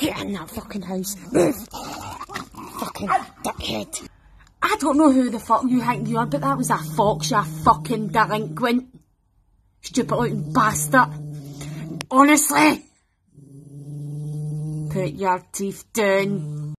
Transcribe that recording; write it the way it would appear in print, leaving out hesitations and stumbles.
Get in that fucking house. Move. Fucking dickhead. I don't know who the fuck you think you are, but that was a fox, you fucking delinquent. Stupid looking bastard. Honestly. Put your teeth down.